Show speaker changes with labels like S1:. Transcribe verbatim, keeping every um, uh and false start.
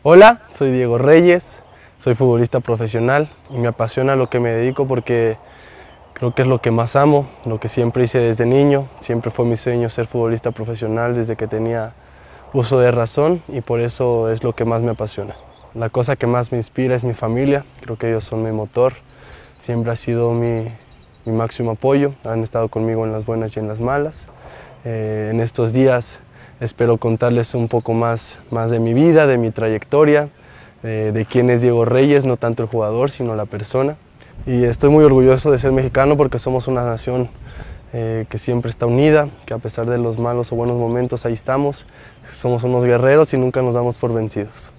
S1: Hola, soy Diego Reyes, soy futbolista profesional y me apasiona lo que me dedico porque creo que es lo que más amo, lo que siempre hice desde niño. Siempre fue mi sueño ser futbolista profesional desde que tenía uso de razón y por eso es lo que más me apasiona. La cosa que más me inspira es mi familia, creo que ellos son mi motor, siempre ha sido mi, mi máximo apoyo, han estado conmigo en las buenas y en las malas. Eh, en estos días espero contarles un poco más, más de mi vida, de mi trayectoria, eh, de quién es Diego Reyes, no tanto el jugador, sino la persona. Y estoy muy orgulloso de ser mexicano porque somos una nación eh, que siempre está unida, que a pesar de los malos o buenos momentos ahí estamos. Somos unos guerreros y nunca nos damos por vencidos.